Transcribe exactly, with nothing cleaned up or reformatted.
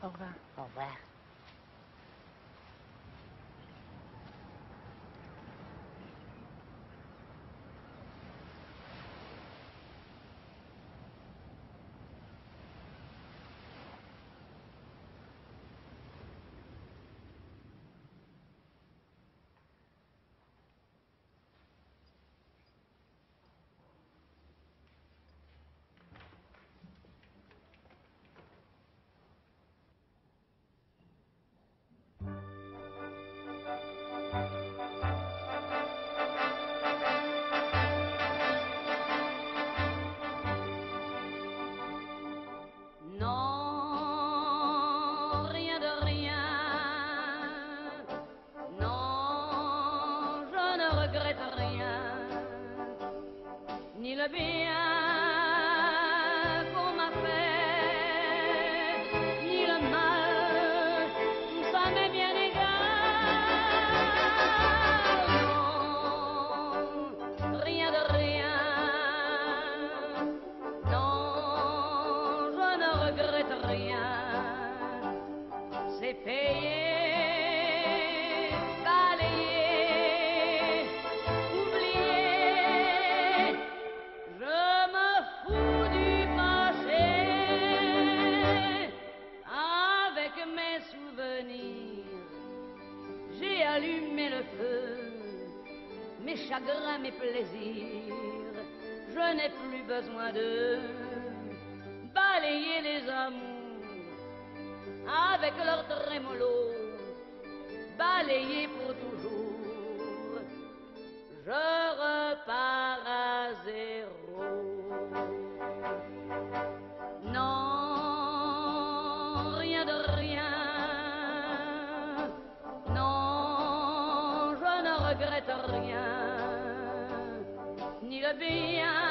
Au revoir. Au revoir. Non, rien de rien. Non, je ne regrette rien. Ni le bien qu'on m'a fait, ni le mal, tout ça m'est bien égal. Non, rien de rien. Non, je ne regrette rien. C'est payé, balayé, oublié. Je me fous du passé. Avec mes souvenirs, j'ai allumé le feu. Mes chagrins, mes plaisirs, je n'ai plus besoin de balayer les amours avec leur trémolo, balayer pour toujours. Je repars à zéro. Non, rien de rien. Non, je ne regrette rien. Ni le bien